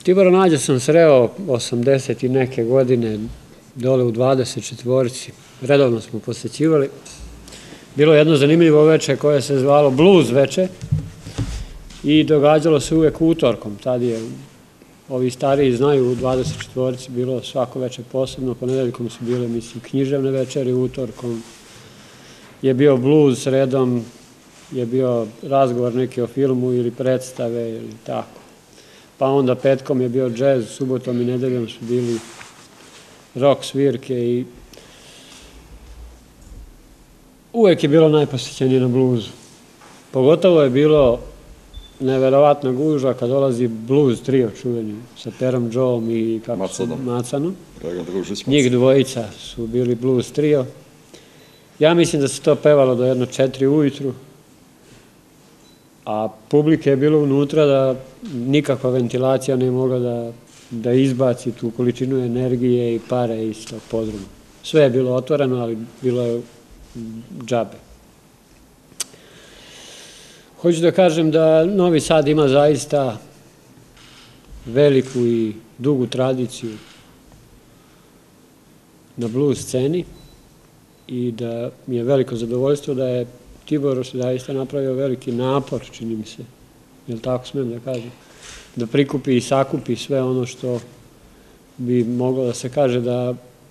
Tibora Nađa sam sreo 80 i neke godine dole u 24-ci. Redovno smo posećivali. Bilo je jedno zanimljivo veče koje se zvalo Blues veče i događalo se uvek utorkom. Tad je, ovi stariji znaju, u 24-ci bilo svako veče posebno. Ponedeljkom su bile, mislim, književne večeri, utorkom je bio blues, sredom je bio razgovor neki o filmu ili predstave ili tako. Pa onda petkom je bio džez, subotom i nedeljom su bili rock svirke i uvek je bilo najposjećenije na bluzu. Pogotovo je bilo neverovatna gužva kad dolazi blues trio čuveni sa Perom Joeom i Macanom. Njih dvojica su bili blues trio. Ja mislim da se to pevalo do jedno 4 ujutru, a publike je bilo unutra da nikakva ventilacija ne mogla da izbaci tu količinu energije i pare iz tog podruma. Sve je bilo otvoreno, ali bilo je džabe. Hoću da kažem da Novi Sad ima zaista veliku i dugu tradiciju na blues sceni i da mi je veliko zadovoljstvo da je Tibor zaista napravio veliki napor, čini mi se, jel tako smem da kažem, da prikupi i sakupi sve ono što bi moglo da se kaže da,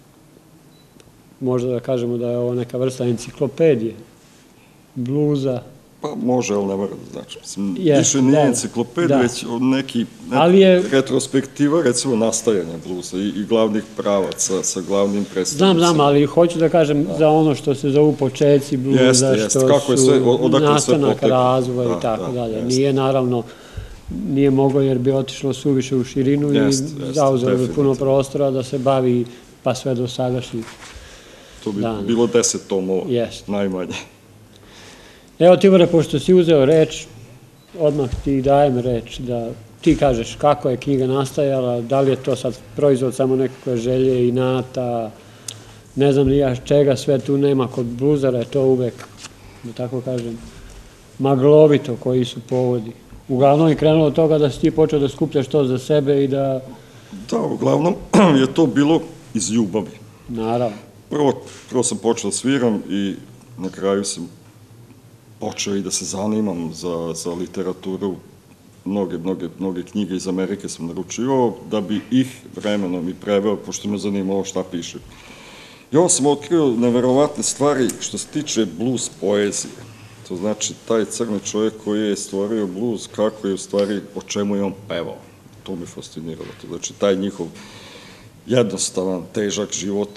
možda da kažemo da je ovo neka vrsta enciklopedije, bluza. Pa može, ali ne mora da znači. Više nije enciklopedija, već neki retrospektiva, recimo, nastajanja bluza i glavnih pravaca sa glavnim predstavnicama. Znam, ali hoću da kažem za ono što se zovu počeci bluza, što su nastanak, razvoj i tako dalje. Nije, naravno, nije moglo jer bi otišlo suviše u širinu i zauzelo bi puno prostora da se bavi pa sve do sadašnjih dana. To bi bilo 10 tomova, najmanje. Evo, Tibore, pošto si uzeo reč, odmah ti dajem reč da ti kažeš kako je knjiga nastajala, da li je to sad proizvod samo nekakve želje, inata, ne znam ni ja čega, sve tu nema. Kod bluzara je to uvek, da tako kažem, maglovito koji su povodi. Uglavnom je krenulo od toga da si ti počeo da skupljaš to za sebe i da... Da, uglavnom je to bilo iz ljubavi. Naravno. Prvo sam počeo da sviram i na kraju sam počeo i da se zanimam za literaturu. Mnoge knjige iz Amerike sam naručivao da bi ih vremenom i preveo, pošto me zanimalo šta piše. I ovo sam otkrio neverovatne stvari što se tiče blues poezije. To znači, taj crni čovjek koji je stvorio blues, kako je u stvari, o čemu je on pevao. To mi fasciniralo. Znači, taj njihov jednostavan, težak život,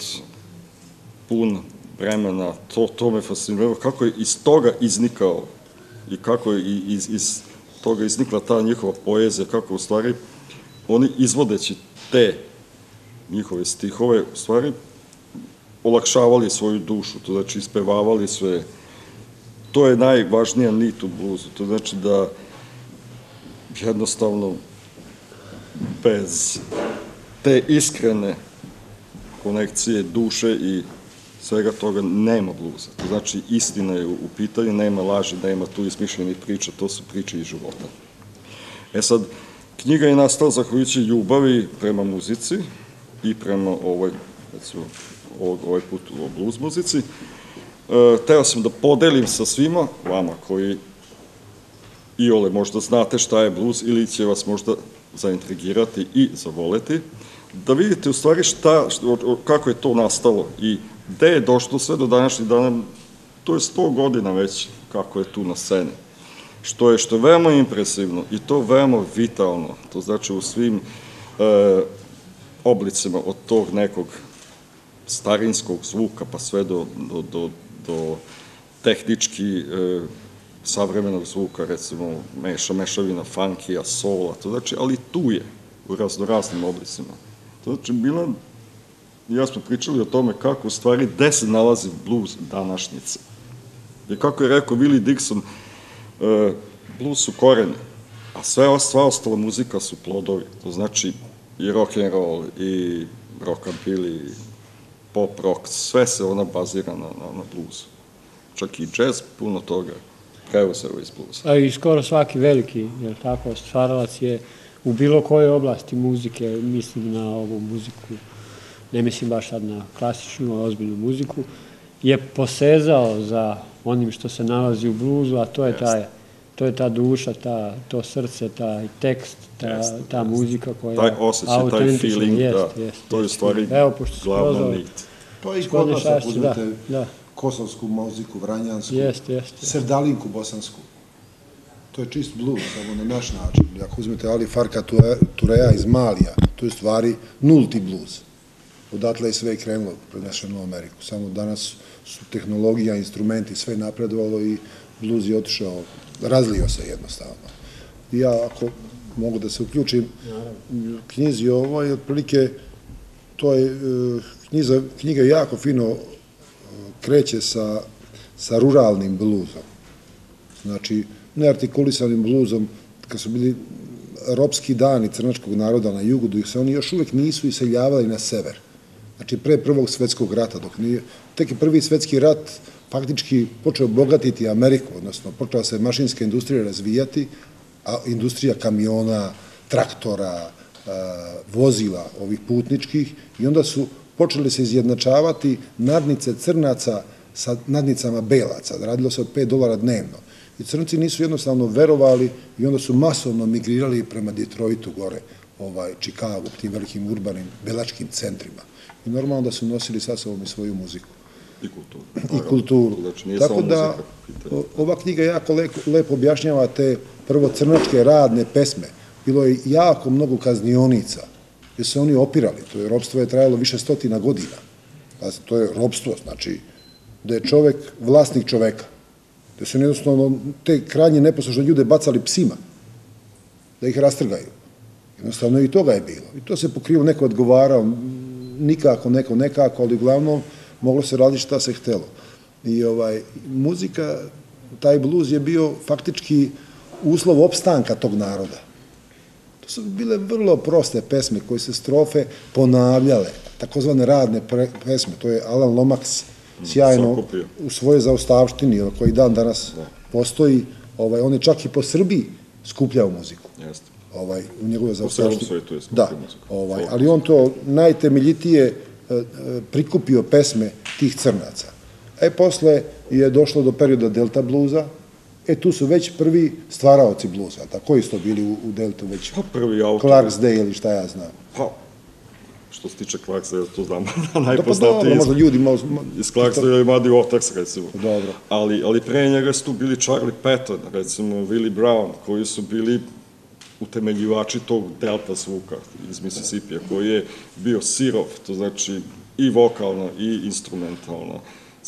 pun vremena, to me fasciniralo, kako je iz toga iznikao i kako je iz toga iznikla ta njihova poezija, kako u stvari oni izvodeći te njihove stihove, u stvari olakšavali svoju dušu, to znači ispevavali sve. To je najvažnija nit u bluzu, to znači da jednostavno bez te iskrene konekcije duše i svega toga nema bluza. To znači istina je u pitanju, nema laži, nema tu izmišljenih priča, to su priče iz života. E sad, knjiga je nastala zahvaljujući ljubavi prema muzici i prema ovaj put o blues muzici. Teo sam da podelim sa svima vama koji iole možda znate šta je blues ili će vas možda zaintrigirati i zavoleti, da vidite u stvari kako je to nastalo i gde je došlo sve do današnjih dana. To je 100 godina već kako je tu na sceni. Što je veoma impresivno i to veoma vitalno. To znači u svim oblicima od tog nekog starinskog zvuka pa sve do tehnički savremenog zvuka, recimo mešavina funkija, soula, to znači, ali tu je u raznoraznim oblicima. To znači, Milan i ja smo pričali o tome kako u stvari gde se nalazi blues današnjice. I kako je rekao Willie Dixon, blues su koreni, a sva ostala muzika su plodovi. To znači i rock and roll, i rockabilly, i pop rock, sve se ona bazira na bluesu. Čak i jazz, puno toga preuzeo iz bluesa. A i skoro svaki veliki, jer tako, stvaralac je u bilo kojoj oblasti muzike, mislim na ovu muziku, ne mislim baš sad na klasičnu, a ozbiljnu muziku, je posezao za onim što se nalazi u bluzu, a to je ta duša, to srce, taj tekst, ta muzika koja je autentična. Taj osjećaj, taj feeling, da, to je u stvari glavna nit. To je i kod nas, ako uzmete kosovsku muziku, vranjansku, serdalinku bosansku. To je čist blues, samo na naš način. Ako uzmete Ali Farka Tureja iz Malija, to je u stvari nulti blues. Odatle je sve krenulo, prenešeno u Ameriku. Samo danas su tehnologija, instrumenti, sve napredovalo i blues je otišao, razlio se jednostavno. I ja, ako mogu da se uključim, knjizi ovoj, otprilike, to je, knjiga jako fino kreće sa ruralnim bluzom. Znači, neartikulisanim bluzom, kad su bili ropski dani crnačkog naroda na jugu, dok se oni još uvek nisu iseljavali na sever. Znači, pre Prvog svetskog rata, dok nije, tek je Prvi svetski rat faktički počeo bogatiti Ameriku, odnosno počela se mašinska industrija razvijati, a industrija kamiona, traktora, vozila ovih putničkih, i onda su počeli se izjednačavati nadnice crnaca sa nadnicama belaca. Radilo se od $5 dnevno. I crnci nisu jednostavno verovali i onda su masovno migrirali prema Detroitu gore, Čikagu, tim velikim urbanim belačkim centrima. I normalno da su nosili sa sobom i svoju muziku. I kulturu. Tako da, ova knjiga jako lepo objašnjava te prvo crnačke radne pesme. Bilo je jako mnogo kaznionica, gdje se oni opirali. To je ropstvo je trajalo više stotina godina. To je ropstvo, znači da je čovek vlasnik čoveka. Da su jednostavno te krajnje neposlušne ljude bacali psima, da ih rastrgaju. Jednostavno i toga je bilo. I to se pokrivo, neko odgovarao, nikako, neko nekako, ali uglavnom moglo se raditi šta se htelo. I muzika, taj bluz je bio faktički uslov opstanka tog naroda. To su bile vrlo proste pesme koje se strofe ponavljale, takozvane radne pesme. To je Alan Lomax sjajno u svojoj zaostavštini, koji dan danas postoji. On je čak i po Srbiji skupljao muziku. U njegove zaostavštini. Da, ali on to najtemeljitije prikupio pesme tih crnaca. Posle je došlo do perioda Delta bluza. Tu su već prvi stvaraoci bluza. Koji su to bili u Deltu već? Prvi autor. Clarksdale ili šta ja znam. Što se tiče Clarksdale, to znam najpoznatiji. Možda ljudi malo... Iz Clarksdale je Muddy Waters, recimo. Dobro. Ali pre njega su tu bili Charlie Patton, recimo Willie Brown, koji su bili utemeljivači tog delta zvuka iz Mississippija, koji je bio sirov, to znači i vokalno i instrumentalno,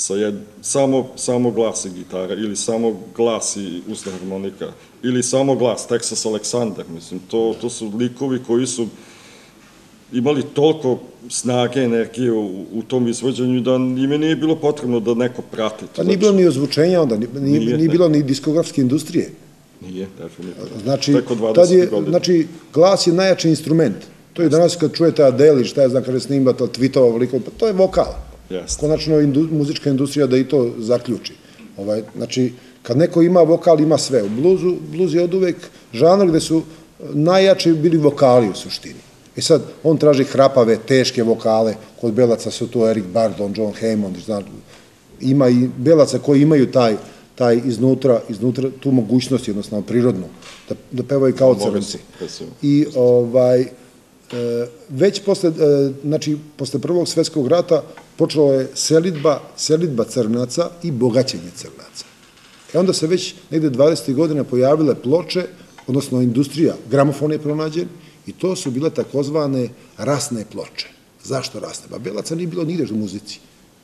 samo glas i gitara, ili samo glas i usna harmonika, ili samo glas, Texas Alexander, mislim, to su likovi koji su imali toliko snage, energije u tom izvođenju da ime nije bilo potrebno da neko prati. Pa nije bilo ni ozvučenja onda, nije bilo ni diskografske industrije. Nije, definitivno. Znači, glas je najjači instrument. To je danas kad čujete Adele, šta je znam kada je snimla to tweetova veliko, to je vokal. Konačno muzička industrija da i to zaključi. Znači, kad neko ima vokal, ima sve. U bluzu, bluz je od uvek žanr gde su najjači bili vokali u suštini. I sad, on traži hrapave, teške vokale, kod belaca su to Eric Burdon, John Hammond, ima i belaca koji imaju taj iznutra tu mogućnost, jednostavno prirodnu, da pevaju kao crnci. I već posle Prvog svetskog rata počela je selidba crnaca i bogaćenje crnaca. Onda se već negde 20. godina pojavile ploče, odnosno industrija, gramofon je pronađen, i to su bile takozvane rasne ploče. Zašto rasne? Pa belaca nije bilo nigde u muzici.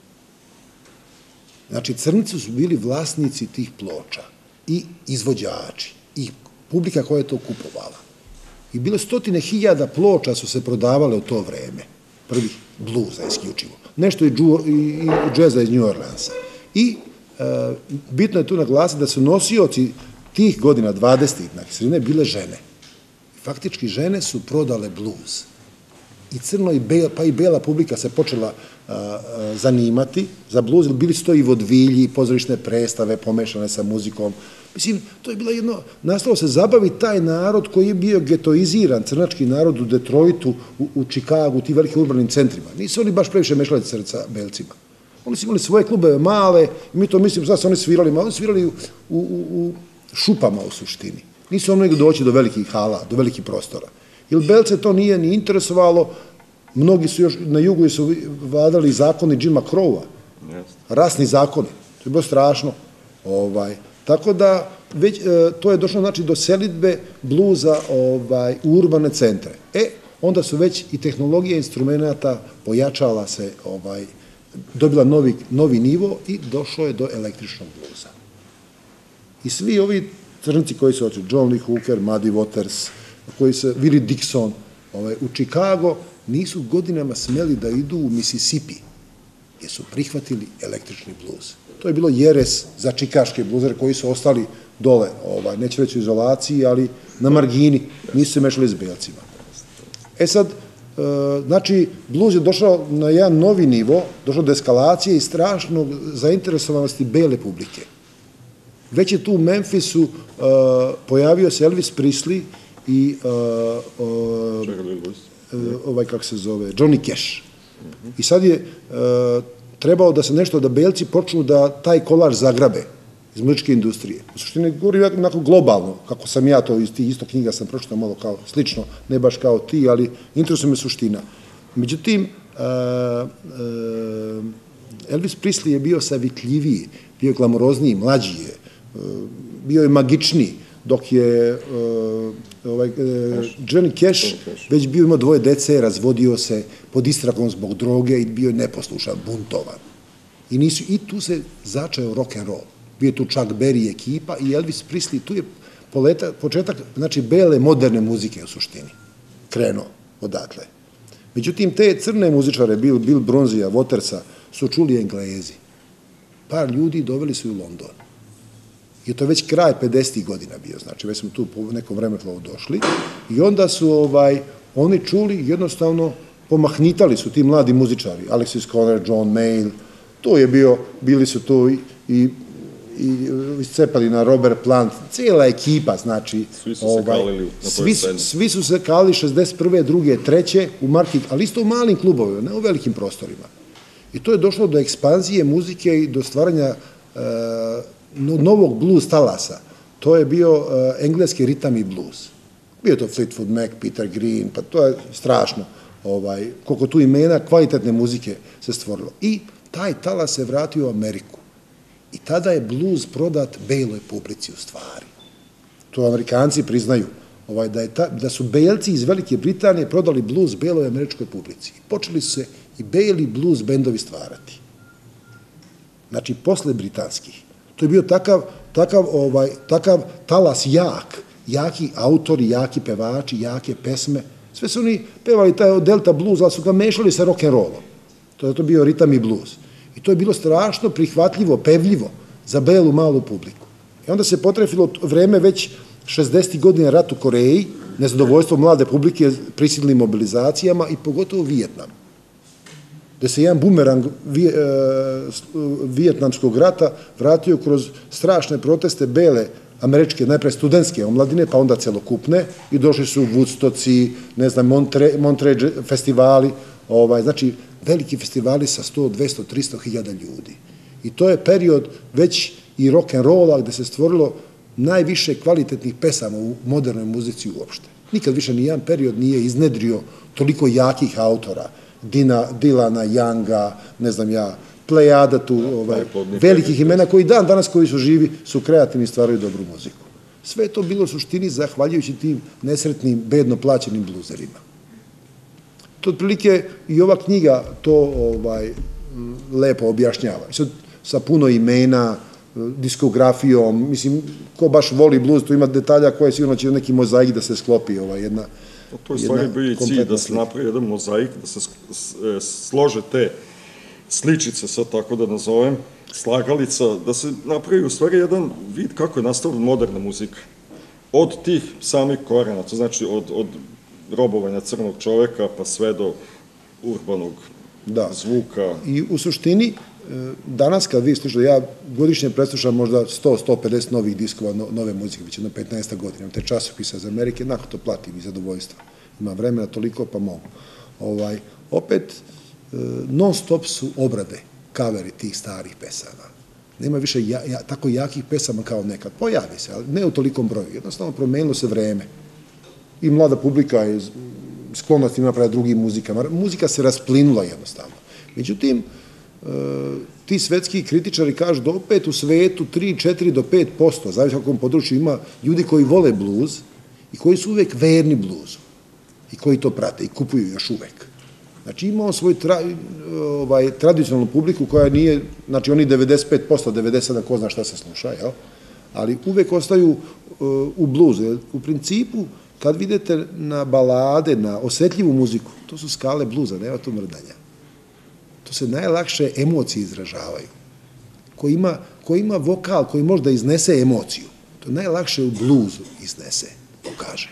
Znači, crnci su bili vlasnici tih ploča i izvođači i publika koja je to kupovala. I bilo 100.000 ploča su se prodavale u to vreme, prvih bluza isključivo. Nešto i džeza iz New Orleansa. I bitno je tu naglasiti da su nosioci tih godina, 20. na sredine, bile žene. Faktički žene su prodale bluz. i crno pa i bela publika se počela zanimati za bluz, bili su to i vodvilji, pozorišne predstave pomešane sa muzikom. Mislim, to je bilo jedno, nastalo se zabaviti taj narod koji je bio getoiziran, crnački narod u Detroitu, u Čikagu, u tim velikim urbanim centrima. Nisu oni baš previše mešali srca belcima. Oni su imali svoje klubeve male, i mi to mislimo, sad su oni svirali, ali oni svirali u šupama u suštini. Nisu oni nego doći do velikih hala, do velikih prostora. Jer belce to nije ni interesovalo, mnogi su još, na jugu su vladali zakoni Jima Crowa, rasni zakoni, to je bilo strašno. Tako da, to je došlo znači do selidbe bluza u urbane centre. Onda su već i tehnologija instrumenta pojačala se, dobila novi nivo i došlo je do električnog bluza. I svi ovi crnci koji su otišli, John Lee Hooker, Muddy Waters, Willie Dixon, u Chicago, nisu godinama smeli da idu u Mississippi, jer su prihvatili električni bluz. To je bilo jeres za čikaške bluzere koji su ostali dole, neće reći u izolaciji, ali na margini, nisu se mešali s belcima. Sad, znači, bluz je došao na jedan novi nivo, došao do eskalacije i strašnog zainteresovanosti bele publike. Već je tu u Memphisu pojavio se Elvis Presley i kako se zove, Johnny Cash. I sad je trebalo da se nešto, da belci počnu da taj kolaž zagrabe iz muzičke industrije. U suštini govorim onako globalno, kako sam ja to iz tih isto knjiga sam pročitao malo kao slično, ne baš kao ti, ali interesuje me suština. Međutim, Elvis Presley je bio savitljiviji, bio je glamurozniji, mlađi je, bio je magičniji, dok je Johnny Cash već bio imao 2 dece, razvodio se pod istragom zbog droge i bio je neposlušan, buntovan. I tu se začeo rock and roll. Bio je tu Chuck Berry ekipa i Elvis Presley, tu je početak, znači, bele moderne muzike u suštini. Krenuo odatle. Međutim, te crne muzičare, Bill Bronzija, Watersa, su čuli Englezi. Par ljudi doveli su u London. I to je već kraj 50. godina bio, znači već smo tu po nekom vremenu došli i onda su oni čuli, jednostavno pomahnitali su ti mladi muzičari, Alexis Corner, John Mayall, tu je bili su tu i iscepali na Robert Plant, cijela ekipa, znači svi su se kalili na toj sceni. Svi su se kalili 61. 2. 3. u market, ali isto u malim klubovima, ne u velikim prostorima. I to je došlo do ekspanzije muzike i do stvaranja novog blues talasa. To je bio engleski ritam i blues. Bio to Fleetwood Mac, Peter Green, pa to je strašno. Koliko tu imena kvalitetne muzike se stvorilo. I taj talas se vratio u Ameriku. I tada je blues prodat beloj publici u stvari. To Amerikanci priznaju. Da su belci iz Velike Britanije prodali blues beloj američkoj publici. Počeli su se i beli blues bendovi stvarati. Znači, posle britanskih. To je bio takav talas jaki autori, jaki pevači, jake pesme. Sve su oni pevali taj delta blues, ali su ga mešali sa rock'n'rollom. To je to bio ritam i blues. I to je bilo strašno prihvatljivo, pevljivo za belu malu publiku. I onda se potrefilo vreme već 60. godina rat u Koreji, nezadovoljstvo mlade publike prisilnim mobilizacijama i pogotovo Vijetnam. Gde se jedan bumerang vijetnamskog rata vratio kroz strašne proteste bele američke, najpre studentske omladine, pa onda celokupne, i došli su Woodstocki, ne znam, Monterey festivali, znači veliki festivali sa 100, 200, 300 hiljada ljudi. I to je period već i rock'n'rolla gde se stvorilo najviše kvalitetnih pesama u modernoj muzici uopšte. Nikad više nijedan period nije iznedrio toliko jakih autora, Dylana, Younga, ne znam ja, Plejada tu, velikih imena koji danas koji su živi su kreativni i stvaraju dobru muziku. Sve je to bilo u suštini zahvaljujući tim nesretnim, bedno plaćenim bluzerima. To otprilike i ova knjiga to lepo objašnjava. Sa puno imena, diskografijom, mislim, ko baš voli bluz, tu ima detalja koje sigurno će neki mozaik da se sklopi jedna. To je stvari bio i cilj da se napravi jedan mozaik, da se slože te sličice, sad tako da nazovem, slagalica, da se napravi u stvari jedan vid kako je nastavila moderna muzika. Od tih samih korena, to znači od robovanja crnog čoveka, pa sve do urbanog zvuka. I u suštini, danas kad vi slušate, ja godišnje preslušam možda 100-150 novih diskova, nove muzike, već jedno 15 godina, te časopisa iz Amerike, nakon to platim i zadovoljstva. Ima vremena toliko, pa mogu. Opet, non stop su obrade, kaveri tih starih pesama. Nema više tako jakih pesama kao nekad. Pojavi se, ali ne u tolikom broju. Jednostavno, promenilo se vreme. I mlada publika je sklonost ima prema drugim muzikama. Muzika se rasplinula jednostavno. Međutim, ti svetski kritičari kažu da opet u svetu 3, 4 do 5%, zavisno kakvom području, ima ljudi koji vole bluz i koji su uvek verni bluzu i koji to prate i kupuju još uvek. Znači imao svoju tradicionalnu publiku koja nije, znači oni 95%, 97% ko zna šta se sluša, ali uvek ostaju u bluzu. U principu, kad vidite na balade, na osetljivu muziku, to su skale bluza, nema tu mrdanja. To se najlakše emocije izražavaju. Ko ima vokal koji može da iznese emociju, to najlakše u bluzu iznese, pokaže.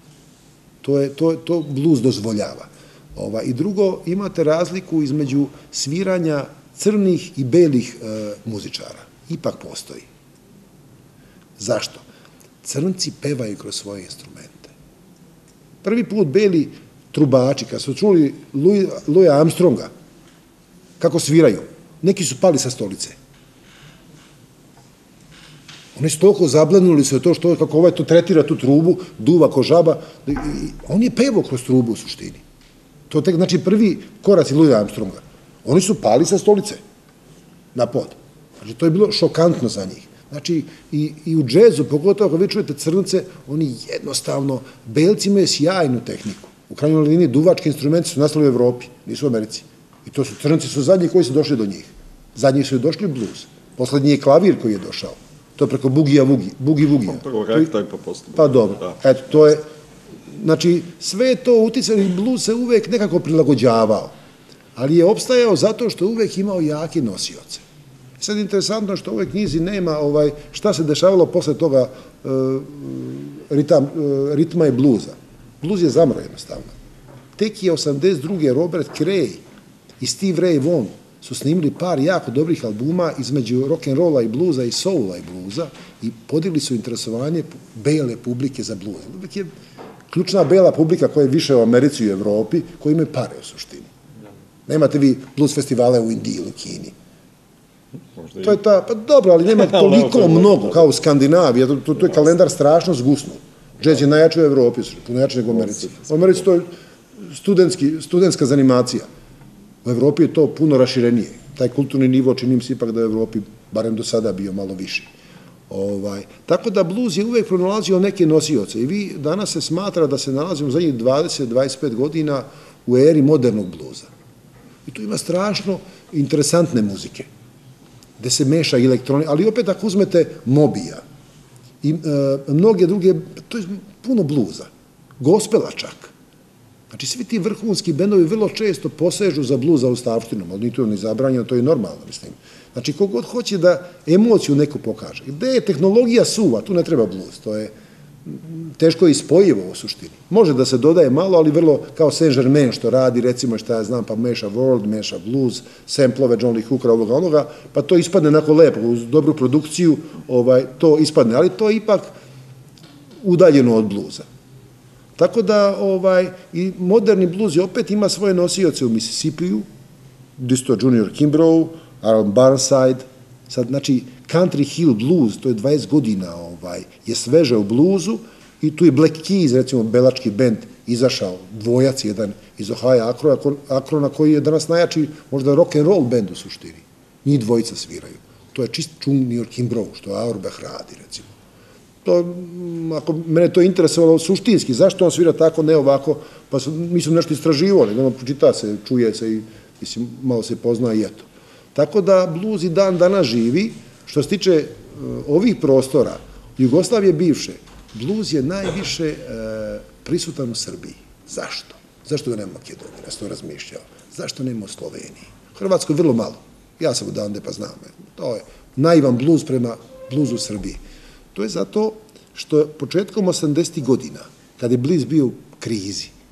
To bluz dozvoljava. I drugo, imate razliku između sviranja crnih i belih muzičara. Ipak postoji. Zašto? Crnci pevaju kroz svoje instrumente. Prvi put beli trubači, kad su čuli Louisa Armstronga, kako sviraju, neki su pali sa stolice. Oni su toliko zablenuli se to što kako ovaj to tretira tu trubu, duva ko žaba. On je pevao kroz trubu u suštini. To je tek, znači, prvi koraci Louisa Armstronga. Oni su pali sa stolice na pod. Znači, to je bilo šokantno za njih. Znači, i u džezu, pogotovo ako vi čujete crnce, oni jednostavno, belci imaju sjajnu tehniku. U krajnjoj liniji duvački instrumenti su nastali u Evropi, nisu u Americi. I to su crnci su zadnji koji su došli do njih. Zadnji su i došli u blues. Poslednji je klavir koji je došao. To je preko bugi-vugija. Prvo rektaj pa posle. Pa dobro. Eto, to je, znači, sve je to uticalo i blues se uvek nekako prilagođavao. Ali je opstajao zato što uvek imao jake nosioce. Sad je interesantno što u ovoj knjizi nema šta se dešavalo posle toga ritma i bluza. Bluz je zamro jednostavno. Tek je 82. Robert Cray i Steve Ray Vaughan su snimili par jako dobrih albuma između rock'n'rolla i bluza i soula i bluza i podigli su interesovanje bele publike za bluz. Uvek je ključna bela publika koja je više u Americi i u Evropi, koji imaju pare u suštini. Nemate vi blues festivale u Indiji ili u Kini. To je ta, pa dobro, ali nema toliko mnogo kao u Skandinaviji, to je kalendar strašno zgusno. Džez je najjači u Evropi, puno jači nego u Americi. U Americi to je studentska zanimacija. U Evropi je to puno raširenije. Taj kulturni nivo čini mi se ipak da je u Evropi, barem do sada, bio malo viši. Tako da bluz je uvek pronalazio neke nosioce i vi danas se smatra da se nalazimo u zadnjih 20-25 godina u eri modernog bluza. I tu ima strašno interesantne muzike, gde se meša elektronika, ali opet ako uzmete Mobija i mnoge druge, to je puno bluza, gospela čak. Znači, svi ti vrhunski bendovi vrlo često posežu za bluz za ustavštinom, ali ni to ni zabranjeno, to je normalno, mislim. Znači, kogod hoće da emociju neko pokaže. Gde je tehnologija suva, tu ne treba bluz, to je teško ispojivo u suštini. Može da se dodaje malo, ali vrlo kao Saint-Germain što radi, recimo šta ja znam, pa meša world, meša blues, samplove John Lee Hookera, ovoga onoga, pa to ispadne onako lepo, uz dobru produkciju, to ispadne, ali to je ipak udaljeno od bluza. Tako da i moderni bluz je opet ima svoje nosioce u Mississippiju, Disto Junior Kimbrough, Aaron Burnside, sad, znači, Country Hill Blues, to je 20 godina, je sveže u bluzu i tu je Black Keys, recimo, belački bend, izašao, dvojac jedan iz Ohio Akrona, koji je danas najjači, možda rock and roll bend u suštini. Njih dvojica sviraju. To je čist Junior Kimbrough, što Auerbach radi, recimo. Ako mene to interesovalo suštinski, zašto on svira tako, ne ovako, pa mislim nešto istraživali, ono pročita se, čuje se i malo se pozna i eto. Tako da bluz i dan danas živi. Što se tiče ovih prostora, Jugoslavije bivše, bluz je najviše prisutan u Srbiji. Zašto? Zašto ga nema u Makedoniji? Ja sam to razmišljao. Zašto nema u Sloveniji? U Hrvatskoj vrlo malo. Ja sam odande pa znam. To je naivan bluz prema bluzu u Srbiji. To je zato što početkom 80. godina, kada je bluz bio u krizi,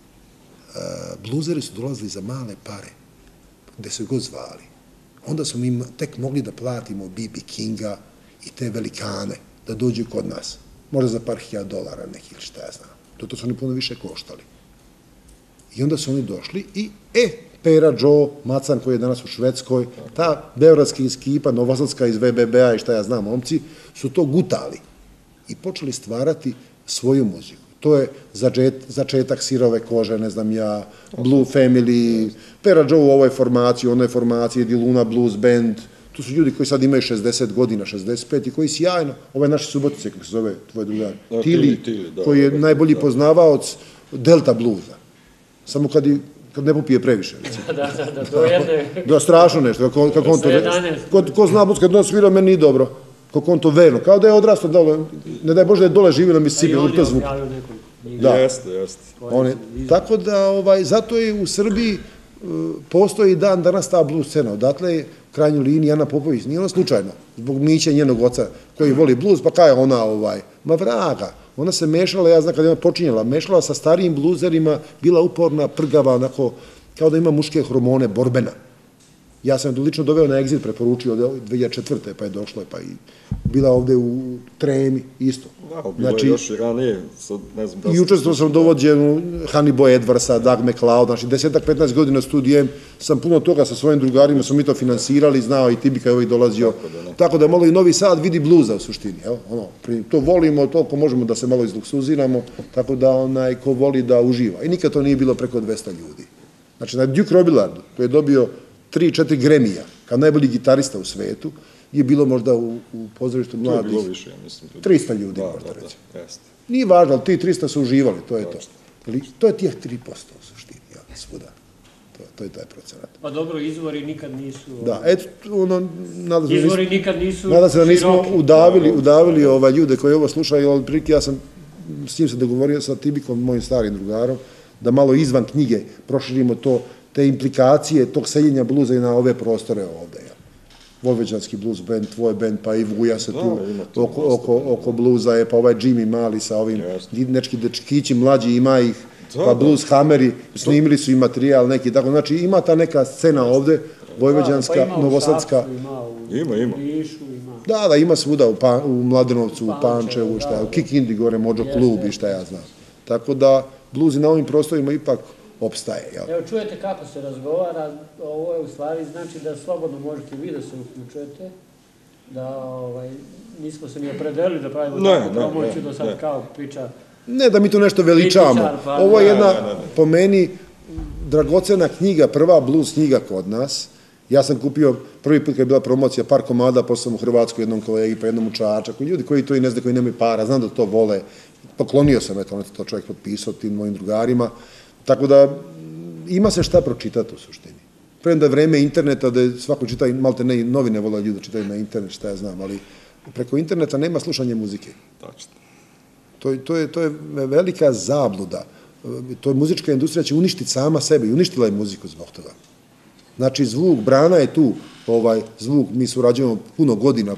bluzeri su dolazili za male pare, gde se god zvali. Onda smo mi tek mogli da platimo B.B. Kinga i te velikane, da dođu kod nas. Možda za par $1000 nekih, ili šta ja znam. To su oni puno više koštali. I onda su oni došli i, Pera Joe, Macan koji je danas u Švedskoj, ta beogradska ekipa, novosadska iz VBB-a i šta ja znam, momci, su to gutali i počeli stvarati svoju muziku. To je začetak Sirove kože, ne znam ja, Blue Family, Pera Joe u ovoj formaciji, u onoj formaciji, Diluna Blues Band, to su ljudi koji sad imaju 60 godina, 65 i koji sjajno, ovaj naši Subotice, kako se zove tvoj drugar, Tili, koji je najbolji poznavaoc Delta bluza. Samo kad ne popije previše. Da, to jedne... Da, strašno nešto, kako on to... Ko zna blues, kad on svira, meni nije dobro. Kako on to verno, kao da je odrastao dole, ne daj Bože da je dole živio na Mississippi, ali to zvuk. Jeste. Tako da, zato je u Srbiji postoji dan danas ta blues scena. Odatle je u krajnjoj liniji Ana Popović, nije ona slučajno, zbog Mića njenog oca koji voli blues, pa kaj ona, ma vraga, ona se mešala, ja znam kada je ona počinjala, mešala sa starijim bluzerima, bila uporna, prgava, onako, kao da ima muške hormone, borbena. Ja sam je lično doveo na Exit, preporučio od 2004. pa je došla, pa i bila ovde u Tremi, isto. Da, bilo je još i ranije, sad ne znam da sam... I učestvovao sam dovođenu Honey Boy Edwardsa, Doug McLeod, znači 10-15 godina studijem, sam puno toga sa svojim drugarima, smo mi to finansirali, znao i Tibika je ovaj dolazio, tako da malo i Novi Sad vidi bluza u suštini, to volimo, toliko možemo da se malo izluksuziramo, tako da onaj ko voli da uživa. I nikad to nije bilo preko 200 ljudi. Znači, na Duke Robillardu, koji je dobio 3-4 Grammy-a, kao najbolji gitarista u svetu, je bilo možda u pozorištu mladih... To je bilo više, ja mislim. 300 ljudi, možda reći. Nije važno, ali ti 300 su uživali, to je to. To je tih 3% u suštini, svuda. To je taj procenat. Pa dobro, izvori nikad nisu... Da, eto, izvori nikad nisu... Nadam se da nismo udavili ljude koji ovo slušaju, ali prilike ja sam s njim se dogovorio sa Tibikom, mojim starim drugarom, da malo izvan knjige proširimo to, te implikacije tog seljenja bluza i na ove prostore ovde. Vojvođanski blues band, tvoj band, pa i Vuja se tu oko bluza, pa ovaj Jimmy Mali sa ovim nečki dečkići mlađi, ima ih, pa Blues Hammeri, snimili su i materijal neki, tako, znači ima ta neka scena ovde, vojvođanska, novosadska. Ima. Da, ima svuda, u Mladenovcu, u Pančevu, u Kikindi gore, Mođo klub i šta ja znam. Tako da, bluzi na ovim prostorima ipak opstaje. Evo, čujete kako se razgovara, ovo je u stvari znači da slobodno možete vi da se uključujete, da nismo se ni opredelili da pravimo takvu promociju, da sad kao priča... Ne da mi to nešto veličamo. Ovo je jedna, po meni, dragocena knjiga, prva blues knjiga kod nas. Ja sam kupio, prvi put kad je bila promocija, par komada, posle sam u Hrvatsku jednom kolegi, pa jednom u Čačaku, ljudi koji to i ne zna, koji nemaju para, znam da to vole. Poklonio sam, eto, to čovjek potpisao tim mojim drugarima. Tako da ima se šta pročitati u suštini. Premda je vreme interneta da svako čita, malte ne i novine vole ljudi da čitaju na internet, šta ja znam, ali preko interneta nema slušanja muzike. To je velika zabluda. To je muzička industrija će uništiti sama sebe i uništila je muziku zbog toga. Znači zvuk, Brana je tu, zvuk, mi surađujemo puno godina,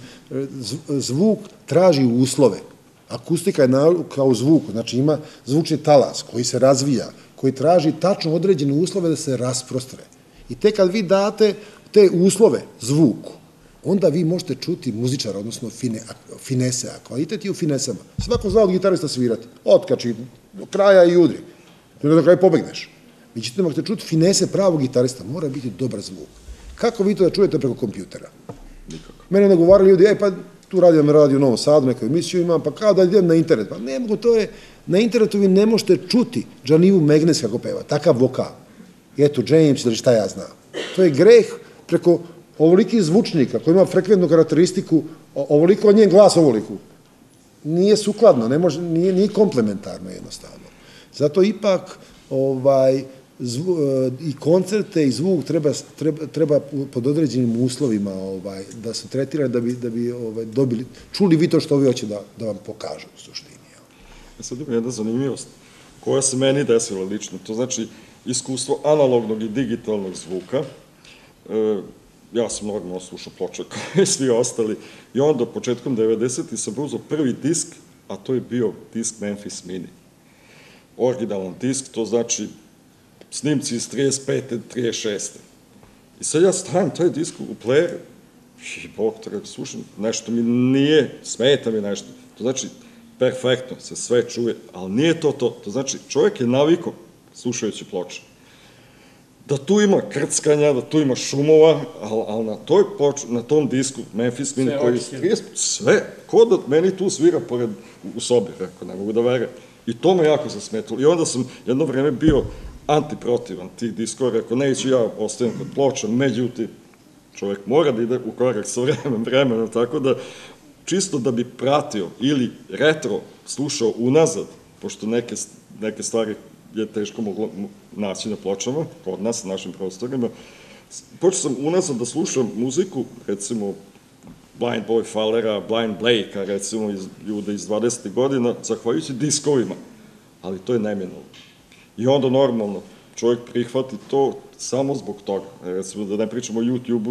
zvuk traži uslove. Akustika je kao zvuk, znači ima zvučni talas koji se razvija, koji traži tačno određene uslove da se rasprostre. I tek kad vi date te uslove zvuku, onda vi možete čuti muzičara, odnosno finese, a kvalitet je u finesama. Svako zna od gitarista svirati, otkači, do kraja i udri, do kraja pobegneš. Međutim, ako ćete čuti finese pravog gitarista, mora biti dobar zvuk. Kako vi to da čujete preko kompjutera? Nikako. Mene nagovarali ljudi, pa tu radio u Novom Sadu, neku emisiju imam, pa kao da idem na internet. Pa ne mogu, to je, na internetu vi ne možete čuti Džanivu Megnes kako peva, takav vokal. Eto, James ili šta ja znam. To je greh preko ovoliki zvučnika koji ima frekventnu karakteristiku, ovoliko od njen glas ovoliku. Nije sukladno, nije komplementarno jednostavno. Zato ipak i koncerte i zvuk treba pod određenim uslovima da se tretiraju da bi dobili, čuli vi to što ovi hoće da vam pokažu u suštini. Sad ima jedna zanimljivost koja se meni desila lično, to znači iskustvo analognog i digitalnog zvuka. Ja sam normalno slušao ploče kao i svi ostali i onda početkom 90. sam uzeo prvi disk, a to je bio disk Memphis Mini. Originalan disk, to znači snimci iz 35. 36. I sad ja stavim taj disk u player i Bog te rekao, slušam, nešto mi nije, smeta mi nešto. To znači, perfektno, se sve čuje, ali nije to to. To znači, čovjek je navikao, slušajući ploče, da tu ima krckanja, da tu ima šumova, ali na tom disku, Memphis Mini, koji je sve, ko da meni tu svira pored u sobi, rekao, ne mogu da verujem. I to me jako zasmetilo. I onda sam jedno vreme bio antiprotivan tih diskova, rekao, neću ja ostavim kod ploča, međutim, čovjek mora da ide u korak sa vremenom, tako da, čisto da bi pratio ili retro slušao unazad, pošto neke stvari je teško moglo naći na pločama, kod nas, na našim prostorima, počeo sam unazad da slušam muziku, recimo, Blind Boy Fowlera, Blind Blake-a, recimo, ljude iz 20. godina, zahvaljujući diskovima, ali to je neminovno. I onda normalno, čovjek prihvati to samo zbog toga. Recimo, da ne pričamo o YouTube-u,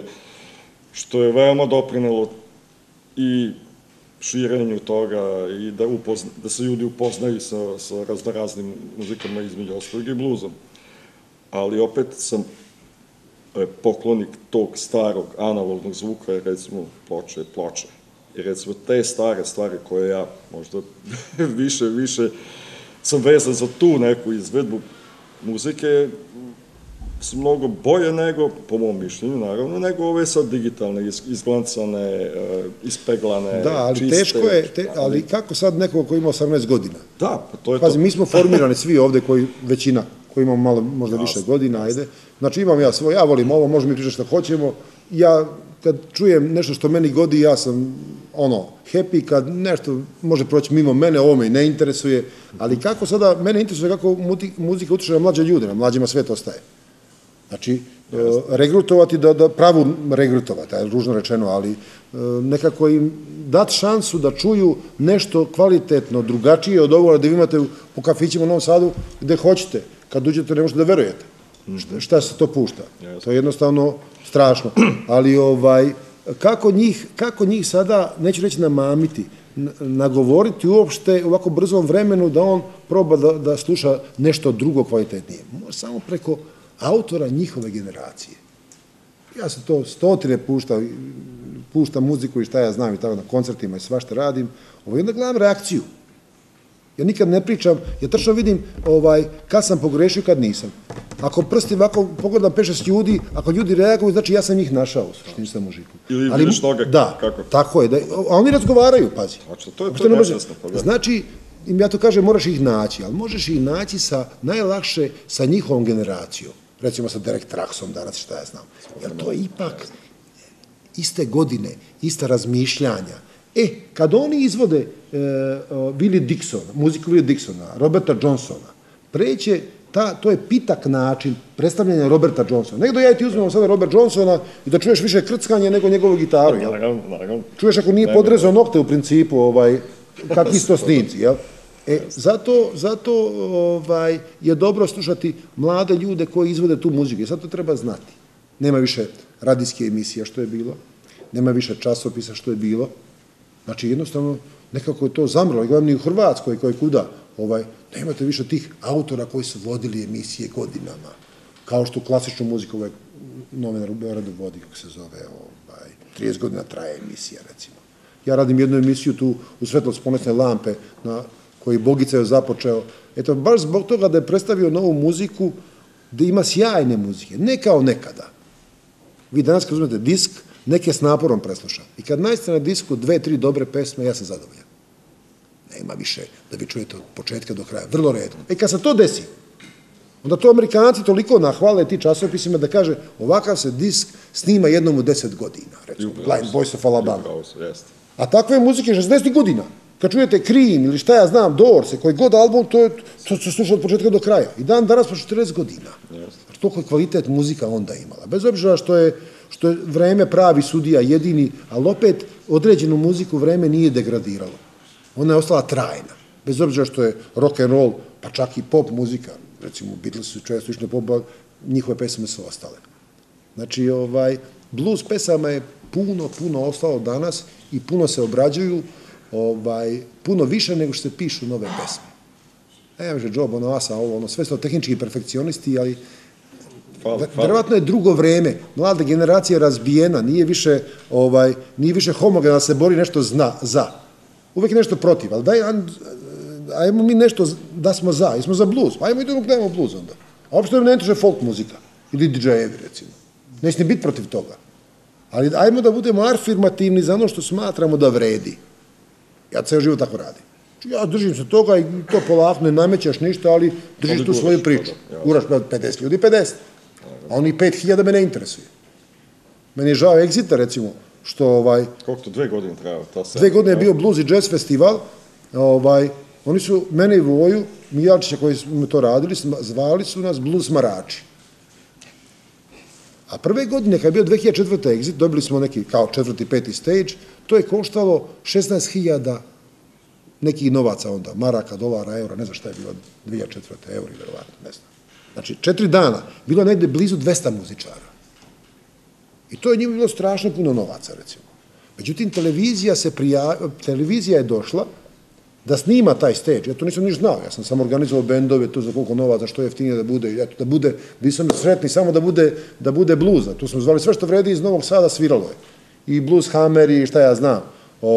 što je veoma doprinelo i širenju toga i da se ljudi upoznaju sa raznoraznim muzikama, između ostalog i bluzom. Ali opet sam poklonik tog starog analognog zvuka, recimo ploče. I recimo te stare stvari koje ja možda više sam vezan za tu neku izvedbu muzike, su mnogo bolje nego, po mom mišljenju, naravno, nego ove sad digitalne, izglancane, ispeglane, da, ali čiste. Teško je, ali kako sad nekoga koji ima 18 godina? Da, pa to je to. Pazi, mi smo formirani svi ovde, većina, koji imamo malo, možda više godina, ajde. Znači, imam ja svoj, ja volim ovo, možemo mi pričati što hoćemo. Ja, kad čujem nešto što meni godi, ja sam, happy, kad nešto može proći mimo mene, ovo me ne interesuje, ali kako sada, mene interesuje kako muzika utiče na mlađe ljude, na mlađima svet ostaje. Znači, regrutovati, da pravu regrutovati, je ružno rečeno, ali nekako im dati šansu da čuju nešto kvalitetno, drugačije od ovoga da vi imate po kafićima u Novom Sadu gde hoćete. Kad uđete ne možete da verujete šta se to pušta. To je jednostavno strašno. Ali kako njih sada, neću reći namamiti, nagovoriti uopšte u ovako brzom vremenu da on proba da sluša nešto drugo kvalitetnije. Samo preko autora njihove generacije. Ja se to stotine puštam muziku i šta ja znam i tako na koncertima i svašta radim, i onda gledam reakciju. Ja nikad ne pričam, ja tačno vidim kad sam pogrešio, kad nisam. Ako prstim ovako, pogledam 5-6 ljudi, ako ljudi reaguju, znači ja sam njih našao u suštini sa muzikom. Ili vidiš toga kako? Da, tako je. A oni razgovaraju, pazi. To je nečasno. Znači, ja to kažem, moraš ih naći, ali možeš ih naći najlakše sa njihovom generacijom. Recimo sa Derek Traxom danas, šta ja znam. Jer to je ipak iste godine, ista razmišljanja. Kad oni izvode muziku Willie Dixona, Roberta Johnsona, preće, to je pitak način predstavljanja Roberta Johnsona. Nego da ja ti uzmemo sada Robert Johnsona i da čuješ više krckanje nego njegovu gitaru. Čuješ ako nije podrezao nokte u principu, kakvi su to snimci, jel? Zato je dobro slušati mlade ljude koji izvode tu muziku. I sad to treba znati. Nema više radijske emisije što je bilo, nema više časopisa što je bilo. Znači, jednostavno, nekako je to zamrlo. I gledam ni u Hrvatskoj, koji kuda, nemate više tih autora koji su vodili emisije godinama. Kao što klasičnu muziku ovaj novinar u Beogradu vodi, kako se zove, 30 godina traje emisija, recimo. Ja radim jednu emisiju tu u Svetlost ponosne lampe, koji Bogica je započeo. Eto, baš zbog toga da je predstavio novu muziku, da ima sjajne muzike, ne kao nekada. Vi danas kad uzmete disk, neke s naporom presluša. I kad nađete na disku 2-3 dobre pesme, ja sam zadovoljan. Nema više da vi čujete od početka do kraja. Vrlo redko. Kad se to desi, onda to Amerikanci toliko nahvale ti časopisima da kaže ovakav se disk snima jednom u 10 godina. Recimo, Blind Boys of Alabama. A takve muzike 60 godina. Kad čujete Cream ili šta ja znam, Doors, koji god album, to se sluša od početka do kraja. I danas po 40 godina. Toliko je kvalitet muzika onda imala. Bez obzira što je vreme pravi sudija jedini, ali opet određenu muziku vreme nije degradiralo. Ona je ostala trajna. Bez obzira što je rock and roll, pa čak i pop muzika, recimo Beatles su često išli pop, njihove pesme su ostale. Znači, blues pesama je puno ostalo danas i puno se obrađuju, puno više nego što se pišu nove pesme. više Joe Bonamassa, sve su to tehnički perfekcionisti, ali verovatno je drugo vreme, mlada generacija je razbijena, nije više homogena da se bori nešto za. Uvek je nešto protiv, ali ajmo mi nešto da smo za, jesmo za blues, pa ajmo i da gledamo blues onda. A uopšte ne interesuje folk muzika, ili DJ-evi recimo. Neće ni biti protiv toga. Ali ajmo da budemo afirmativni za ono što smatramo da vredi. Ja ceo život tako radim. Ja držim se toga i to polako ne namećaš ništa, ali držiš tu svoju priču. Uraš 50 ljudi, 50. A oni 5000 me ne interesuje. Meni je žao Exita, recimo, što Koliko to 2 godine trajao? 2 godine je bio Blues i Jazz festival. Oni su mene i Voju, Mijalčića koji smo to radili, zvali su nas Blues Marači. A prve godine, kad je bio 2004. Exit, dobili smo neki kao 4. 5. stage, to je koštalo 16.000 nekih novaca onda, maraka, dolara, eura, ne znam šta je bilo 2004. euri, verovatno, ne znam. Znači, 4 dana, bilo je negde blizu 200 muzičara. I to je njima bilo strašno puno novaca, recimo. Međutim, televizija je došla da snima taj stage. Ja to nisam niš znao, ja sam samo organizovao bendove, to za koliko novaca, što je jeftinije da bude, bili sam sretni samo da bude bluza. Tu smo zvali sve što vredi iz Novog Sada, sviralo je. I blues hammer i šta ja znam.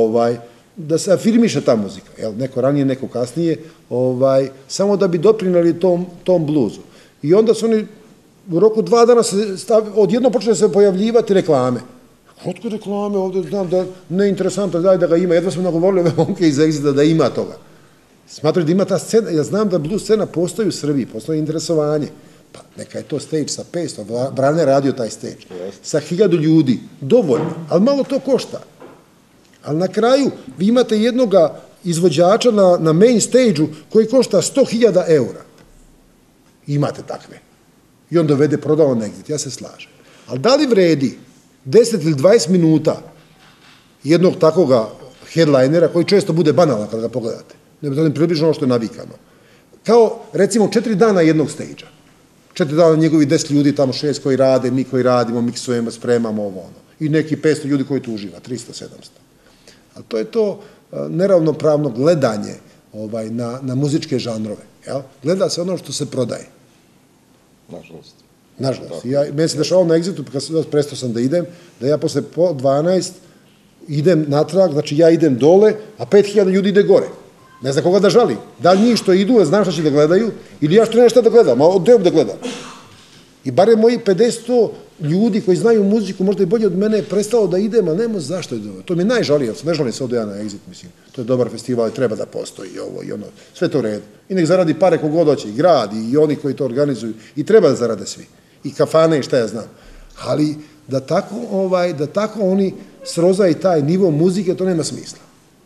Da se afirmiše ta muzika. Neko ranije, neko kasnije. Samo da bi doprinali tom bluzu. I onda su oni u roku 2 dana odjedno počeli se pojavljivati reklame. Otko reklame ovde, znam da neinteresantno, da ga ima, jedva smo nagovorili ove momke iz Exita da ima toga. Smatruju da ima ta scena, ja znam da blues scena postoji u Srbiji, postoji interesovanje. Pa neka je to stage sa 500, Brane radio taj stage, sa 1000 ljudi, dovoljno, ali malo to košta. Ali na kraju vi imate jednog izvođača na main stage-u koji košta 100.000 eura. Imate takve. I on dovede, prodao na Exit, ja se slažem. Ali da li vredi 10 ili 20 minuta jednog takoga headlinera koji često bude banalan kada ga pogledate. Da ne približno ono što je navikano. Kao, recimo, 4 dana jednog stage-a. 4 dana njegovi 10 ljudi, tamo 6 koji rade, mi koji radimo, miksujemo, spremamo ovo ono. I neki 500 ljudi koji tu uživa, 300, 700. Ali to je to neravnopravno gledanje na muzičke žanrove. Gleda se ono što se prodaje. Nažalost. Nažalost. Meni se dešavalo na Exitu, kad prestao sam da idem, da ja posle 12 idem natrag, znači ja idem dole, a 5000 ljudi ide gore. Ne znam koga da žali. Da li njih što idu, znam šta će da gledaju, ili ja što nemam šta da gledam, a odem da gledam. I barem moji 50 ljudi koji znaju muziku, možda i bolje od mene, je prestalo da idem, ali nema zašto je dobro. To mi je najžalije, ne žalim se ovdje ja na Exit, mislim. To je dobar festival, treba da postoji i ovo i ono, sve to u redu. I nek zaradi pare kogod hoće, i grad, i oni koji to organizuju, i treba da zarade svi. I kafane i šta ja znam. Ali da tako oni srozaju taj nivo muzike, to nema smisla.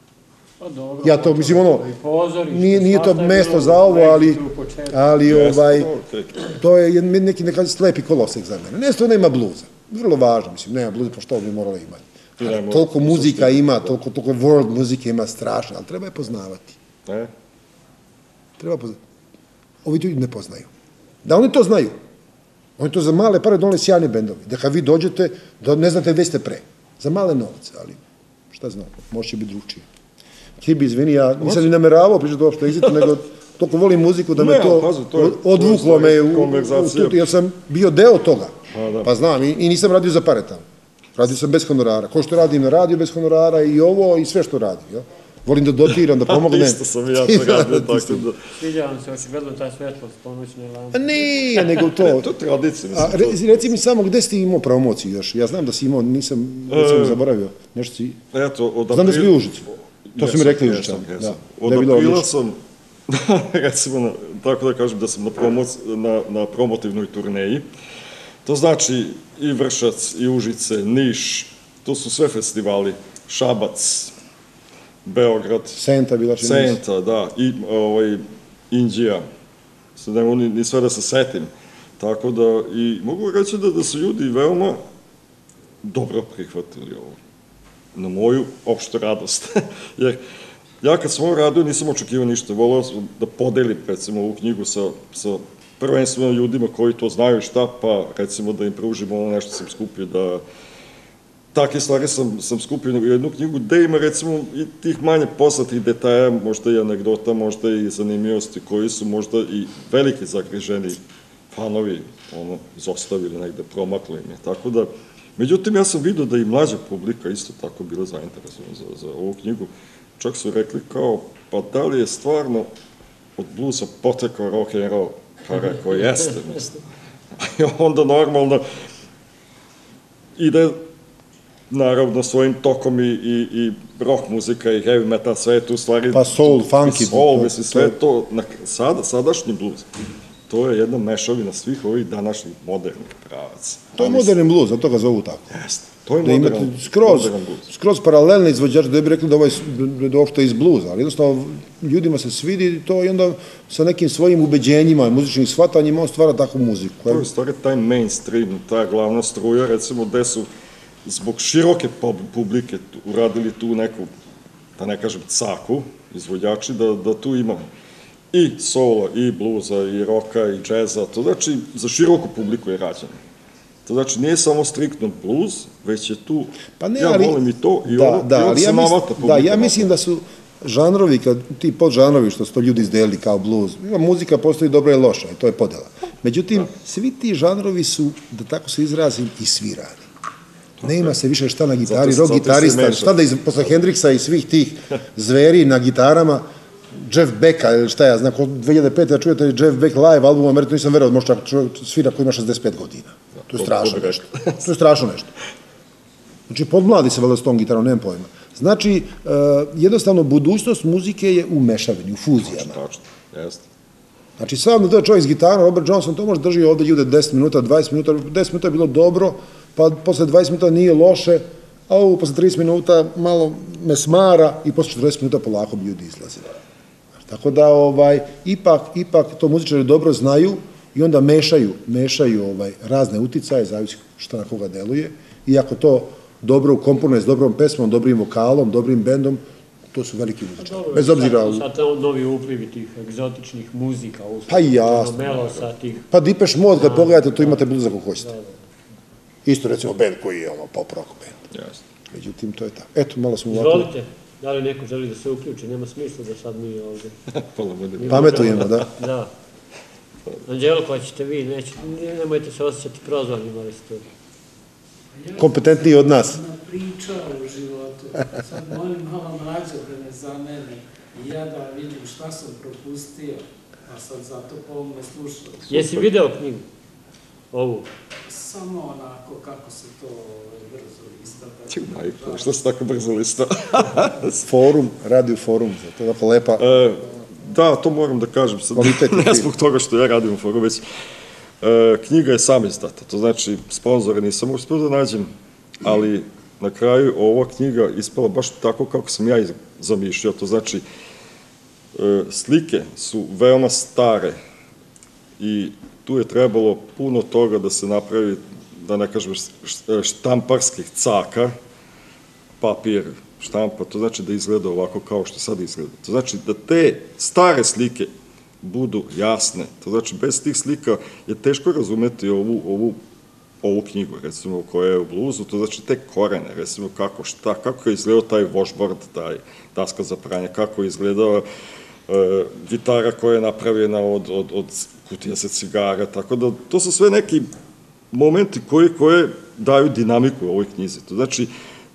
Ja to, mislim, nije to mesto za ovo, ali to je neki slepi kolosek za mene. Nešto nema bluza. Vrlo važno, mislim, nema bluza, pošto ovo bi moralo imati. Toliko muzika ima, toliko world muzike ima strašno, ali treba je poznavati. Treba poznavati. Ovi ljudi ne poznaju. Da oni to znaju. Oni to za male pare doneli sjajni bendovi. Da kad vi dođete, da ne znate gde ste pre. Za male novce, ali šta znam, može će biti drugčije. Kibi, izvini, ja nisam ni nameravao pričati uopšte Exitu, nego toliko volim muziku da me to odvuklo me jer sam bio deo toga. Pa znam, i nisam radio za pare tamo. Radio sam bez honorara. Ko što radim na radio bez honorara i ovo i sve što radim. Volim da dotiram, da pomognem. Isto sam i ja to radio, tako da... Sviđa vam se očigledno taj svetlost, ponoćne lampe. Nije, nego to... To je tradicija, mislim. Reci mi samo, gde si ti imao promociju još? Ja znam da si imao, nisam zaboravio. Nešto si... Znam da si bio u Užicu. To su mi rekli Užičani. Od aprila sam, recimo, tako da kažem, da sam na promotivnoj turneji. To znači i Vršac, i Užice, Niš, to su sve festivali, Šabac, Beograd. Senta bila čini. Senta, da, i Indija. Sad nemo ni sve da se setim. Tako da, i mogu reći da su ljudi veoma dobro prihvatili ovo. Na moju opštu radost. Jer ja kad sam ovo radio nisam očekivao ništa. Voleo sam da podelim, recimo, ovu knjigu sa prvenstveno ljudima koji to znaju šta, pa recimo da im pružimo ono nešto sam skupio takve stvari sam skupio u jednu knjigu, gde ima recimo i tih manje poznatih detalja, možda i anegdota, možda i zanimljivosti koji su možda i veliki zagriženi fanovi izostavili negde, promakli im je, tako da, međutim ja sam vidio da i mlađa publika isto tako bila zainteresovana za ovu knjigu, čak su rekli kao, pa da li je stvarno od bluesa potekao rock and roll, pa rekao, jeste, mislim. I onda normalno ide naravno svojim tokom i rock muzika i heavy metal, sve je tu stvari... Pa soul, funky. Soul, mislim, sve to, sadašnji blues, to je jedna mešavina svih ovih današnjih modernih pravaca. To je moderni blues, zato ga zovu tako. Jeste, to je modern blues. Skroz paralelni izvođač, da bi rekli da ovo je uopšte iz bluza, ali jednostavno ljudima se svidi to i onda sa nekim svojim ubeđenjima i muzičnim shvatanjima on stvara takvu muziku. To je u stvari taj mainstream, ta glavna struja, recimo, gde su zbog široke publike uradili tu neku, da ne kažem, caku, izvođači, da tu imamo i soula, i bluza, i roka, i džeza, to znači za široku publiku je rađeno. To znači nije samo striktno blues, već je tu, ja volim i to, i ovo se navata publika. Da, ja mislim da su žanrovi, ti podžanrovi što su to ljudi izdelili kao blues, muzika postoji dobra i loša, i to je podela. Međutim, svi ti žanrovi su, da tako se izrazim, i svirani. Ne ima se više šta na gitari, rock gitarista, šta da posle Hendrixa i svih tih zveri na gitarama, Jeff Becka, ili šta ja znam, 2005. čujete Jeff Beck live album u Ameriku, nisam verao da može čovjek svira koji ima 65 godina. To je strašno nešto. To je strašno nešto. Znači, podmladi se valjda s tom gitarom, nemam pojma. Znači, jednostavno, budućnost muzike je u mešavini, u fuzijama. Tačno, jeste. Znači, sam da to je čovjek s gitarom, Robert Johnson, to može drži ovde ljude 10 minuta, 20 minuta, 10 minuta je bilo dobro, pa posle 20 minuta nije loše, a ovo posle 30 minuta malo me smara i posle 40 minuta polako bi ljudi izlazili. Tako da, ipak to muzičari dobro znaju i onda mešaju razne uticaje, zavisi šta na koga deluje, i ako to dobro ukomponuje s dobrom pesmom, dobrim vokalom, dobrim bendom, to su veliki muzičari. Bez obzira... Sad novi uplivi tih egzotičnih muzika, pa i jasno. Pa Depeche Mode, kad pogledate, to imate blues ako hoćete. Isto, recimo, band koji je pop rock band. Međutim, to je tako. Eto, malo smo ovako... Izvolite, da li neko želi da se uključi, nema smisla da sad mi ovde... Pametujemo, da. Da. Anđelo, ko ćete vi, nemojte se osjećati prozvanim, ali ste... Kompetentniji od nas. Priča u životu. Sad molim malo mlađe da ne zamene i ja da vidim šta sam propustio, a sad zato po ovome slušao. Jesi video knjigu? Ovu? Samo onako kako se to brzo lista. Ček, majko, što se tako brzo lista? Forum, radio forum, to je tako lepa. Da, to moram da kažem sad, ne zbog toga što ja radim u forumu, već knjiga je sam izdata, to znači sponzore nisam uspio da nađem, ali na kraju ova knjiga ispala baš tako kako sam ja zamišljao, to znači slike su veoma stare i tu je trebalo puno toga da se napravi, da ne kažem, štamparskih caka, papir, štampa, to znači da izgleda ovako kao što sad izgleda. To znači da te stare slike budu jasne. To znači, bez tih slika je teško razumeti ovu knjigu, recimo, koja je u bluzu, to znači te korene, recimo, kako je izgledao taj washboard, taj daska za pranje, kako je izgledao gitara koja je napravljena od kutija za cigara, tako da to su sve neki momenti koje daju dinamiku u ovoj knjizi. To znači,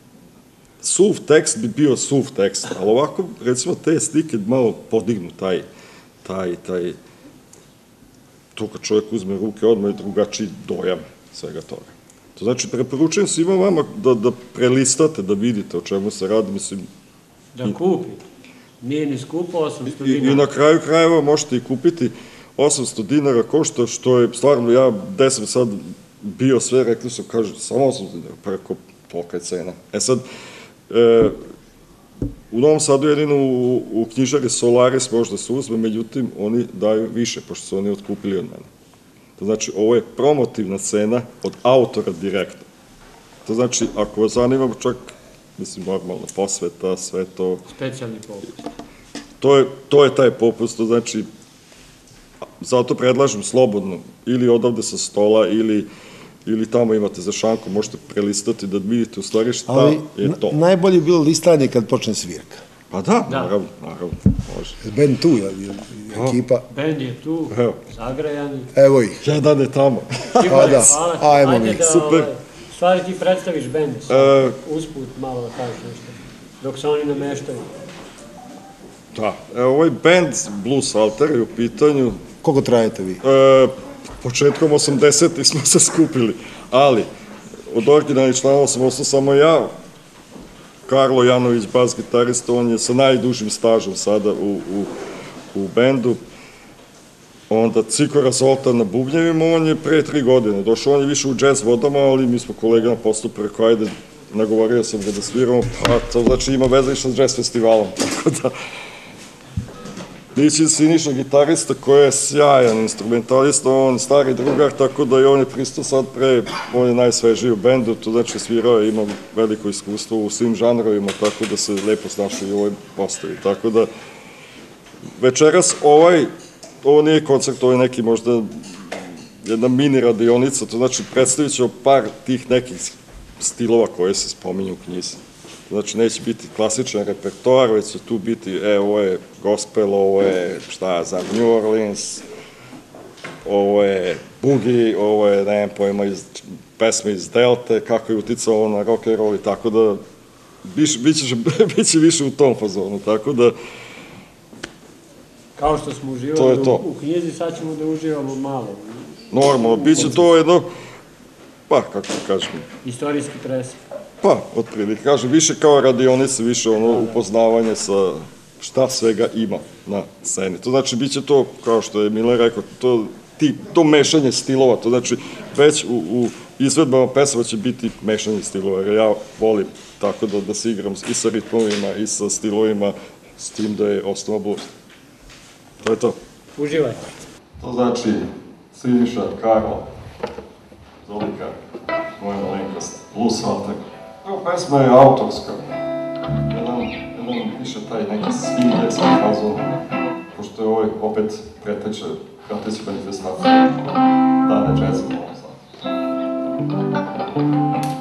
suv tekst bi bio suv tekst, ali ovako, recimo, te slike malo podignu to kad čovjek uzme u ruke odmah je drugačiji dojam svega toga. To znači, preporučujem svima vama da prelistate, da vidite o čemu se radi, mislim... Da kupite. Nije ni skupo, 800 dinara. I na kraju krajeva možete i kupiti 800 dinara košta, što je stvarno, ja gde sam sad bio sve, rekli su, kažu, samo 800 dinara, preko polka je cena. E sad, u Novom Sadu jedino u knjižari Solaris možda se uzme, međutim, oni daju više, pošto su oni otkupili od mene. To znači, ovo je promotivna cena od autora direktno. To znači, ako vas zanima, čak, mislim, normalno, posveta, sve to... Specijalni popust. To je taj popust, to znači, zato predlažem slobodno, ili odavde sa stola, ili ili tamo imate za šanku, možete prelistati da vidite u stvari šta je to. Najbolje je bilo listanje kad počne svirka. Pa da, naravno, može. Band tu, ekipa. Band je tu, zagrajani. Evo ih. Jedan je tamo. Ajmo mi. Super. Stvari ti predstaviš band, usput malo da kažeš nešto, dok se oni nameštaju. Da, ovaj band Blues Altar je u pitanju. Koliko trajete vi? Početkom 80-ih smo se skupili, ali od originalnih članova sam ostao samo ja, Karlo Janović, bas gitarista, on je sa najdužim stažom sada u bendu. Onda Cikora Zoltan na bubnjevima, on je pre 3 godine došao, on je više u jazz vodama, ali mi smo kolega na poslu preko, ajde, nagovorio sam ga da sviramo, pa to znači ima veze sa jazz festivalom, tako da... Nići Siniša gitarista koji je sjajan instrumentalista, on stari drugar, tako da i on je pristao sad pre, on je najsvežiji u bendu, to znači svirao je, ima veliko iskustvo u svim žanrovima, tako da se lepo snašao i u ovoj postavi, tako da večeras ovo nije koncert, ovo je neki možda jedna mini radionica, to znači predstavit ćemo par tih nekih stilova koje se spominju u knjizi. Znači, neće biti klasičan repertoar, već će tu biti, ovo je gospel, ovo je, za New Orleans, ovo je boogie, ovo je, nemam pojma, pesme iz Delte, kako je uticalo na rock and roll i tako da, bit će više u tom fazonu, tako da... Kao što smo uživali u knjizi, sad ćemo da uživamo malo. Normalno, bit će to jedno, pa, kako se kažem... Istorijski presek. Pa, otprilike, kažem, više kao radionice, više upoznavanje sa šta svega ima na sceni. To znači, bit će to, kao što je Mile rekao, to mešanje stilova, to znači, već u izvedbama pesama će biti mešanje stilova, jer ja volim tako da se igram i sa ritmovima i sa stilovima, s tim da je osnova blues. To je to. Uživaj. To znači, Siniša, Karlo, Zolika, moja malenkost, Blues Altar. Evo, pesma je autorska. Jedan više taj neki swingerski fazon, pošto je ovaj opet preteće manifestacije dane jazza u ovom sadu.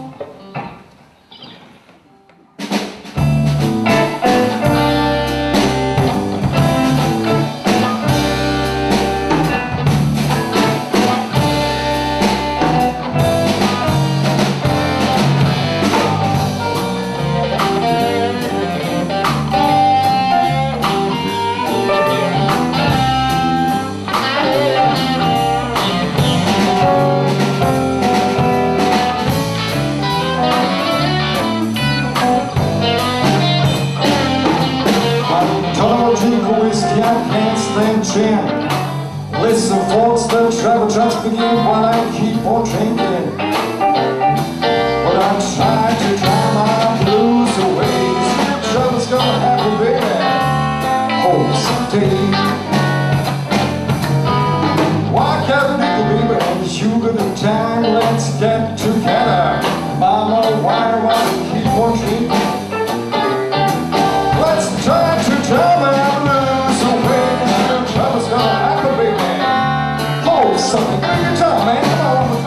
Listen, folks, the travel just begin while I keep on drinking. But I try to drown my blues away. Trouble's gonna happen, baby. Hope someday. Why can't we, baby, and sugar the time? Let's get together. Mama, why do I keep on drinking? Let's try to drown my blues away. Trouble's gonna happen, baby. Something. Bring your tongue, man. Come on.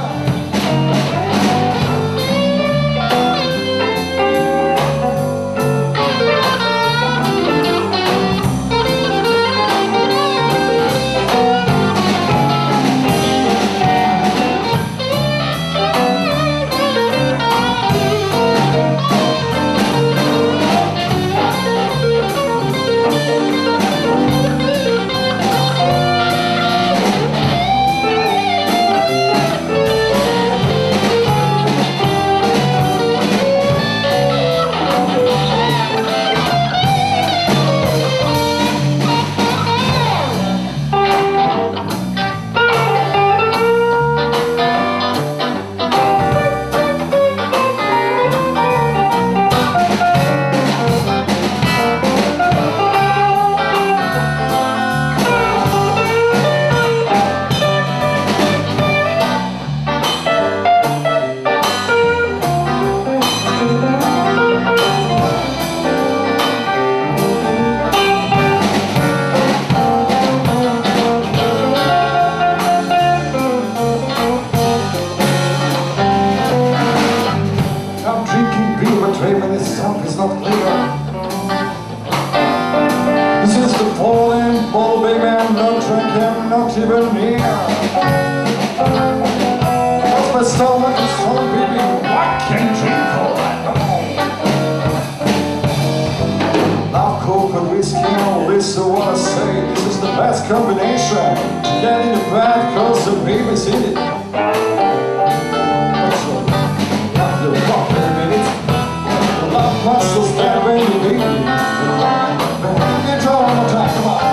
be seated. After walk every minute, the love muscle stand when you leave. It's all on the time, come on.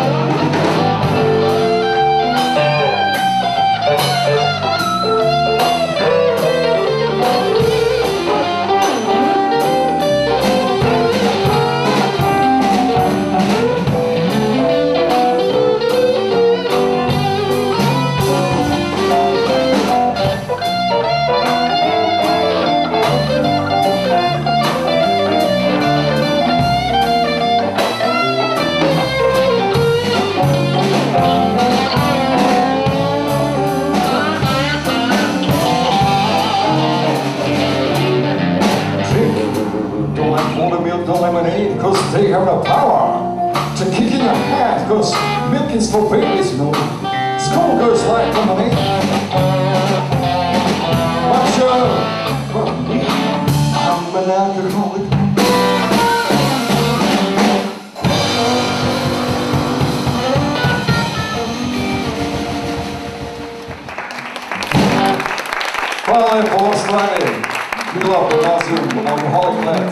Cause they have the power to kick in your head. Cause milk is for babies, you know. Schoolgirls like lemonade. But me, I'm an alcoholic. Hvala lepo, ovo strane. Bila pod nazivom Alcoholic Let.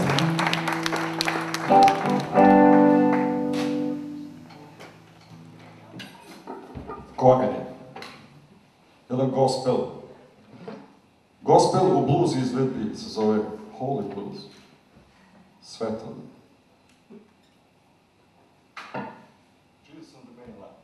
Koganje. Jedan gospel. Gospel u blues izvedbi se zove Holy Blues. Svetan. Jesus on the main line.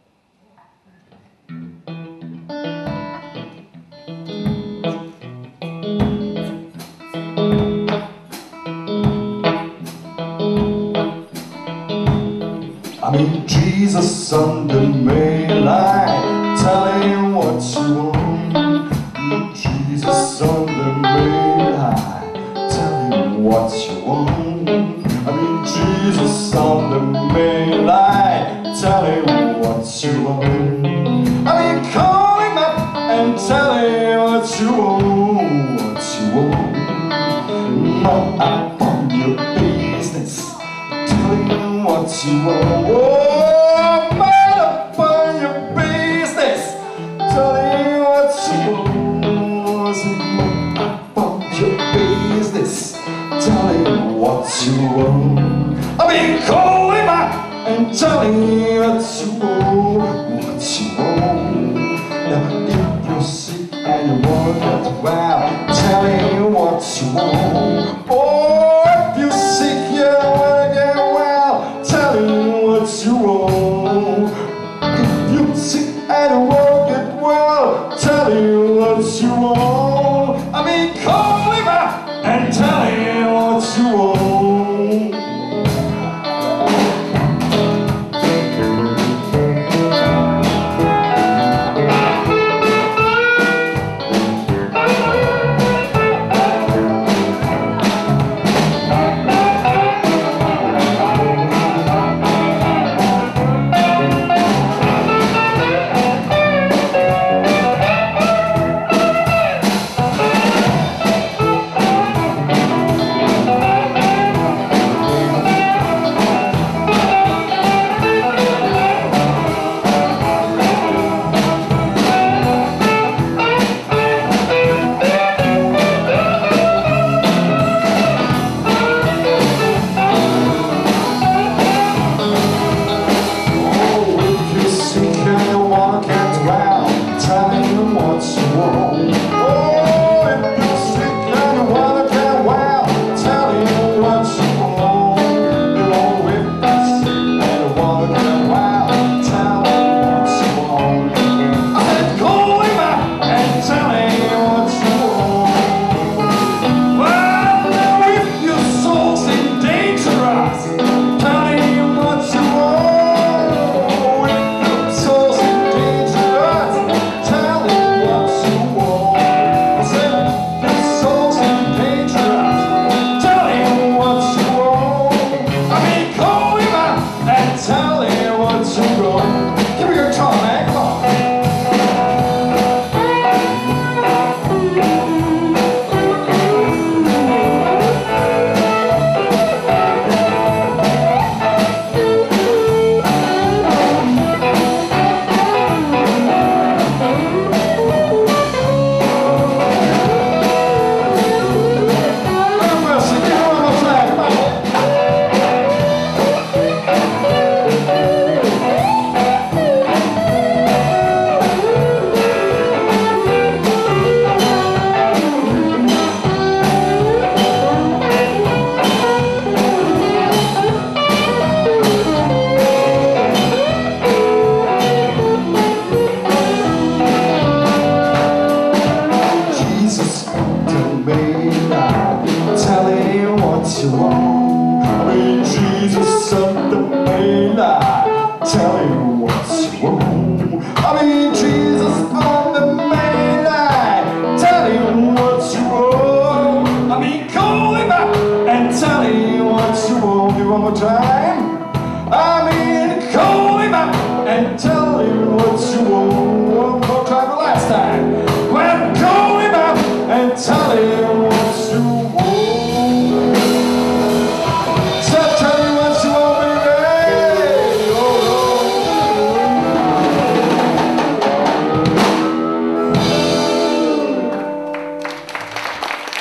I mean Jesus on the main line, tell him what you want. Jesus on the main line, tell him what you want. I mean Jesus on the main line, tell him what you want. I mean call him up and tell him what you want, what you want. Not up on your business, tell him what you want. Oh, man up on your business, tell him what you want. Man up on your business, tell him what you want. I mean, call him up and tell him what you want, what you want. Now, if you're sick and you want to get well, tell him what you want. Oh, if you're sick, you want to get well, tell him what you want. If you're sick and you want to get well, tell him what you want. I mean, call him up and tell him what you want.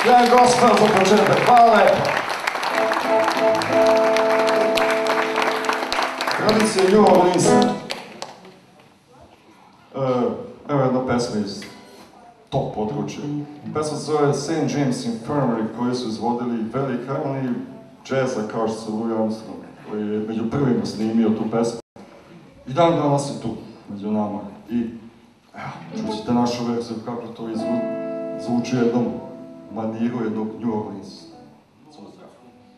Jedan gospel za početak, hvala lepo. Tradicija New Orleansa. Evo jedna pesma iz tog područja. Pesma se zove St. James Infirmary, koji su izvodili velikani džeza kao što su Louis Armstrong, koji je među prvima snimio tu pesmu. I dan danas je tu, među nama. I evo, čućete našu verziju kako to zvuči u jednom maniru jednog New Orleans. Pozdrav.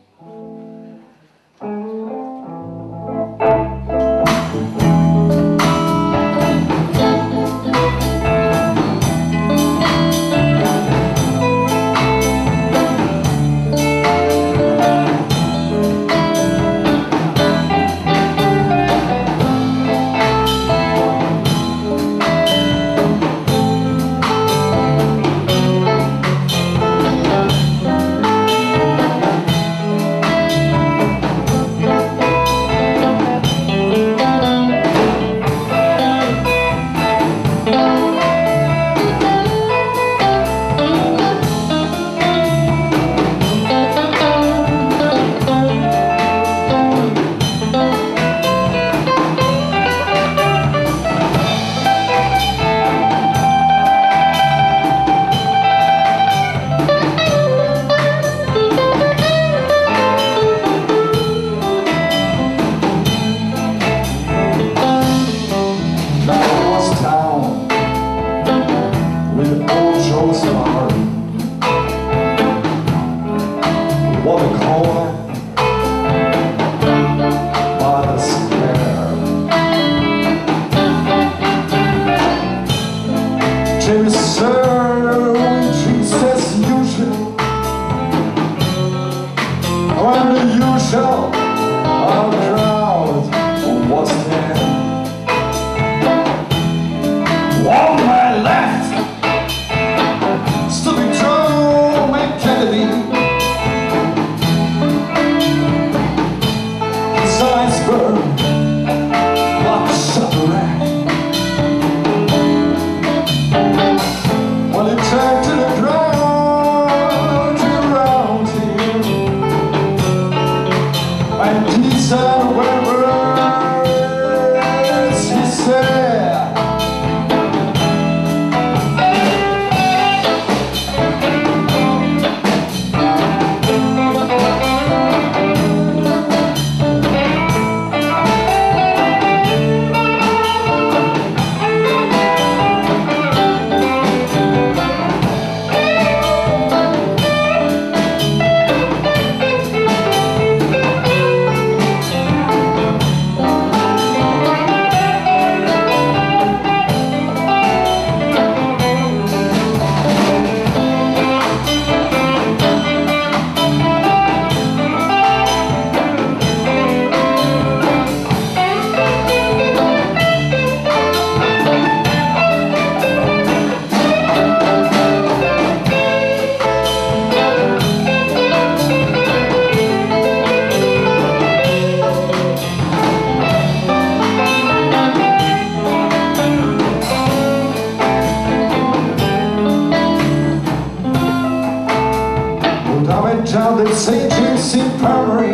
St. James Infirmary.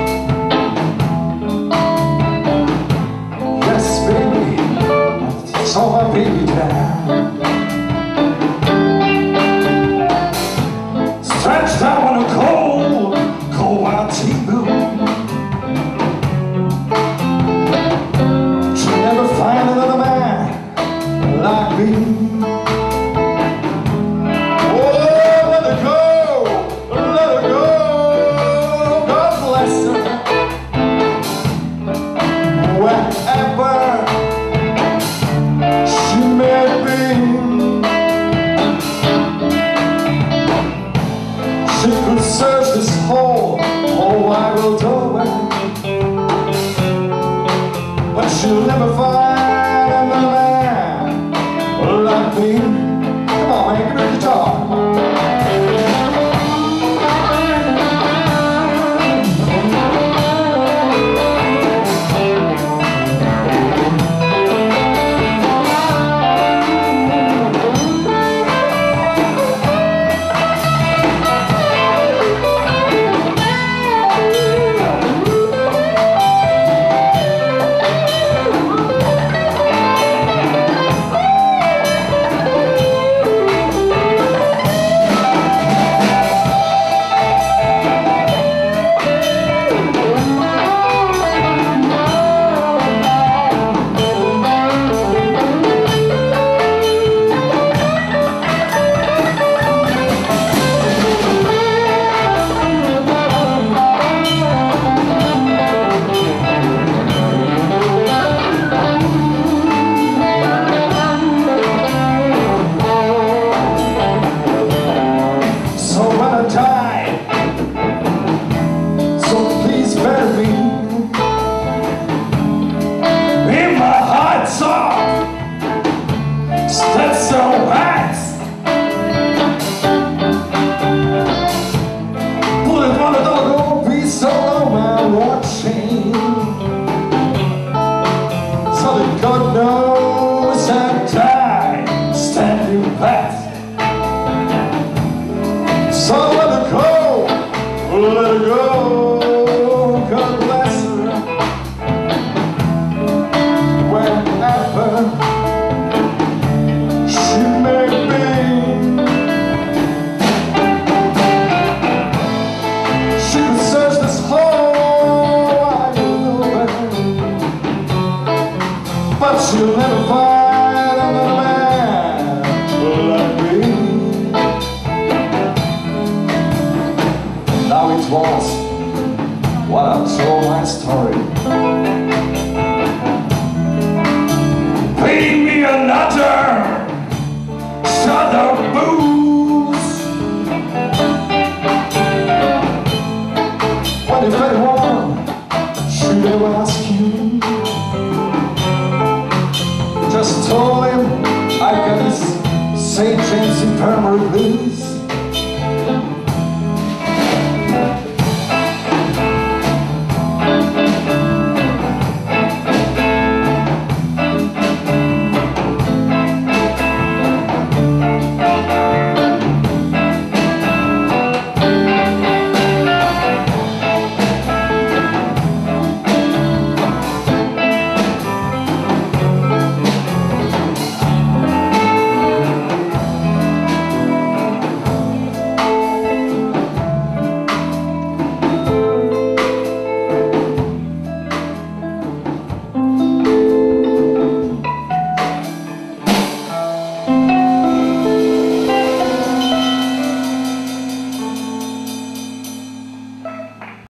Yes, baby, I saw my baby there, stretched out on a cold, cold white T-boot. She'll never find another man like me. booze. When if anyone should ever ask you, just told him I got this St. James Infirmary blues.